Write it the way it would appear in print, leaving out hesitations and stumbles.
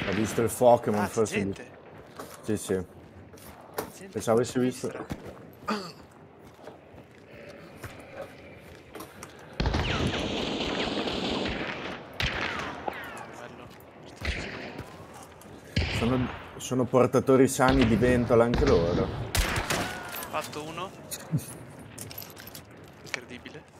Ho visto il Pokémon, Ah, forse. gente. Sì, sì. Gente Pensavo avessi visto. Bello. Sono portatori sani di Vandal anche loro. Fatto uno. Incredibile.